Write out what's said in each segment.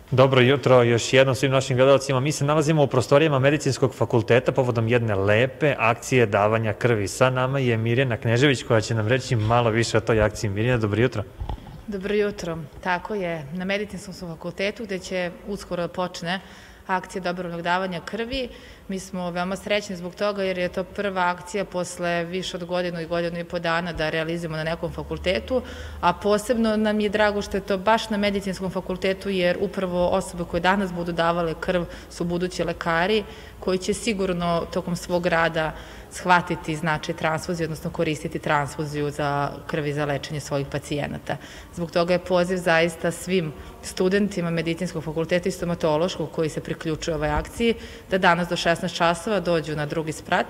Dobro jutro još jednom svim našim gledalcima. Mi se nalazimo u prostorijama Medicinskog fakulteta povodom jedne lepe akcije davanja krvi. Sa nama je Mirjana Knežević koja će nam reći malo više o toj akciji. Mirjana, dobro jutro. Dobro jutro. Tako je. Na Medicinskom fakultetu gde će uskoro da počne akcija dobrovoljnog davanja krvi. Mi smo veoma srećni zbog toga jer je to prva akcija posle više od godinu i po dana da realizujemo na nekom fakultetu, a posebno nam je drago što je to baš na Medicinskom fakultetu jer upravo osobe koje danas budu davale krv su budući lekari koji će sigurno tokom svog rada shvatiti značaj transfuzije, odnosno koristiti transfuziju za krvi za lečenje svojih pacijenata. Zbog toga je poziv zaista svim studentima Medicinskog fakulteta i stomatološkog koji se priključuju ovoj akciji da danas do 16 časova dođu na drugi sprat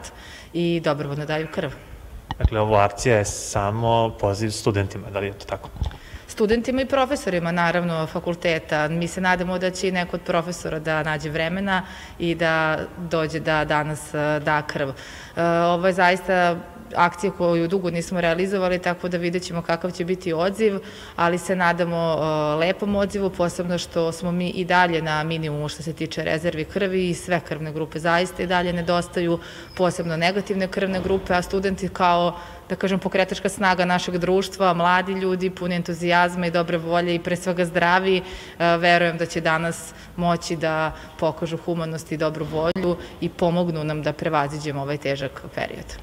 i dobrovoljno daju krv. Dakle, ova akcija je samo poziv studentima, da li je to tako? Studentima i profesorima, naravno, fakulteta. Mi se nadamo da će i neko od profesora da nađe vremena i da dođe da danas da krv. Ovo je zaista akcija koju dugo nismo realizovali, tako da vidjet ćemo kakav će biti odziv, ali se nadamo lepom odzivu, posebno što smo mi i dalje na minimumu što se tiče rezervi krvi i sve krvne grupe zaista i dalje nedostaju, posebno negativne krvne grupe, a studenti kao, da kažem, pokretačka snaga našeg društva, mladi ljudi, puni entuzijazma i dobre volje i pre svega zdravi, verujem da će danas moći da pokažu humanost i dobru volju i pomognu nam da prevaziđemo ovaj težak period.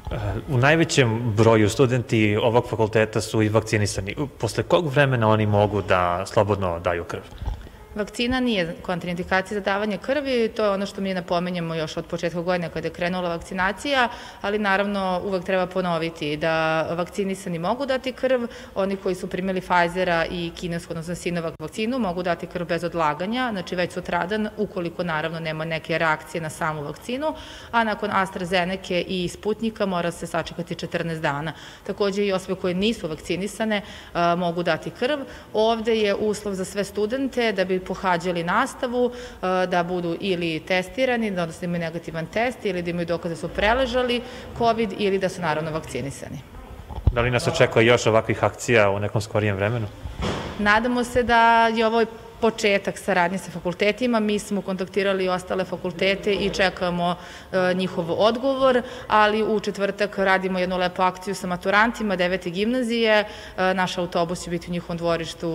U najvećem broju studenti ovog fakulteta su i vakcinisani. Posle kog vremena oni mogu da slobodno daju krv? Vakcina nije kontraindikacija za davanje krvi, to je ono što mi napomenjamo još od početka godine kada je krenula vakcinacija, ali naravno uvek treba ponoviti da vakcinisani mogu dati krv, oni koji su primili Pfizera i kinesku, odnosno Sinovac vakcinu, mogu dati krv bez odlaganja, znači već sutradan, ukoliko naravno nema neke reakcije na samu vakcinu, a nakon AstraZeneca i Sputnika mora se sačekati 14 dana. Takođe i osobe koje nisu vakcinisane mogu dati krv. Ovde je uslov za sve studente da bi pohađali nastavu, da budu ili testirani, odnosno imaju negativan test ili da imaju dokaze da su preležali COVID ili da su naravno vakcinisani. Da li nas očekuje još ovakvih akcija u nekom skorijem vremenu? Nadamo se da je ovo početak saradnje sa fakultetima. Mi smo kontaktirali ostale fakultete i čekamo njihov odgovor, ali u četvrtak radimo jednu lepu akciju sa maturantima 9. gimnazije. Naš autobus će biti u njihovom dvorištu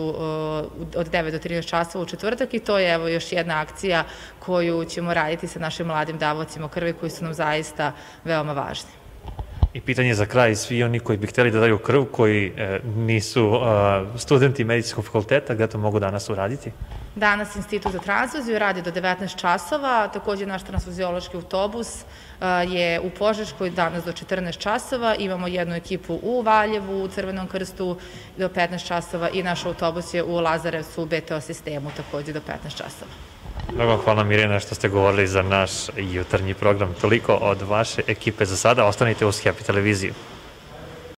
od 9 do 13 časova u četvrtak i to je evo još jedna akcija koju ćemo raditi sa našim mladim davocima krvi koji su nam zaista veoma važni. I pitanje za kraj, svi oni koji bi hteli da daju krv, koji nisu studenti Medicinskog fakulteta, gde to mogu danas uraditi? Danas Institut za transfuziju radi do 19 časova, takođe naš transfuziološki autobus je u Požeškoj danas do 14 časova, imamo jednu ekipu u Valjevu, u Crvenom krstu do 15 časova i naš autobus je u Lazarevcu u BTO sistemu takođe do 15 časova. Mnogo hvala Mirjana što ste govorili za naš jutarnji program. Toliko od vaše ekipe za sada. Ostanite uz Happy televiziju.